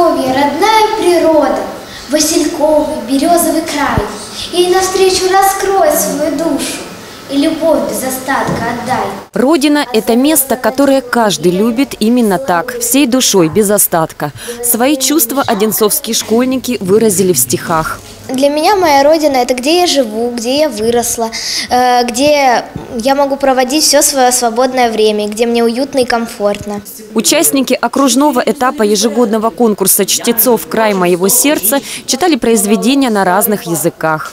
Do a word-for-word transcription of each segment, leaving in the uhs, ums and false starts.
Одинцовье, родная природа, васильковый, березовый край. Ей навстречу раскрой свою душу и любовь без остатка отдай. Родина – это место, которое каждый любит именно так, всей душой, без остатка. Свои чувства одинцовские школьники выразили в стихах. Для меня моя родина – это где я живу, где я выросла, где я могу проводить все свое свободное время, где мне уютно и комфортно. Участники окружного этапа ежегодного конкурса «Чтецов. Край моего сердца» читали произведения на разных языках.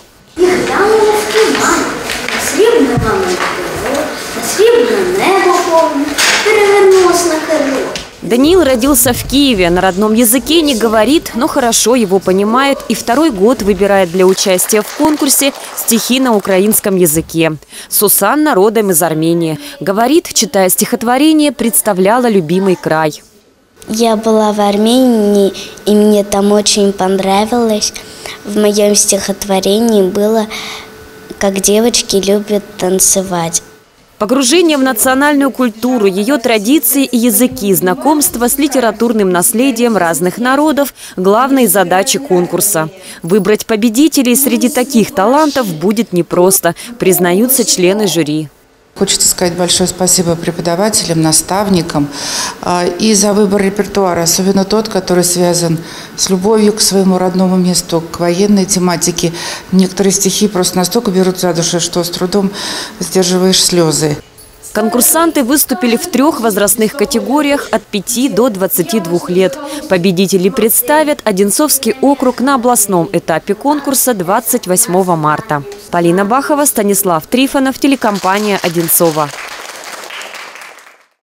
Даниил родился в Киеве, на родном языке не говорит, но хорошо его понимает и второй год выбирает для участия в конкурсе стихи на украинском языке. Сусанна родом из Армении. Говорит, читая стихотворение, представляла любимый край. Я была в Армении, и мне там очень понравилось. В моем стихотворении было, как девочки любят танцевать. Погружение в национальную культуру, ее традиции и языки, знакомство с литературным наследием разных народов – главной задачей конкурса. Выбрать победителей среди таких талантов будет непросто, признаются члены жюри. Хочется сказать большое спасибо преподавателям, наставникам и за выбор репертуара, особенно тот, который связан с любовью к своему родному месту, к военной тематике. Некоторые стихи просто настолько берут за душу, что с трудом сдерживаешь слезы. Конкурсанты выступили в трех возрастных категориях от пяти до двадцати двух лет. Победителей представят Одинцовский округ на областном этапе конкурса двадцать восьмого марта. Полина Бахова, Станислав Трифонов, телекомпания «Одинцово».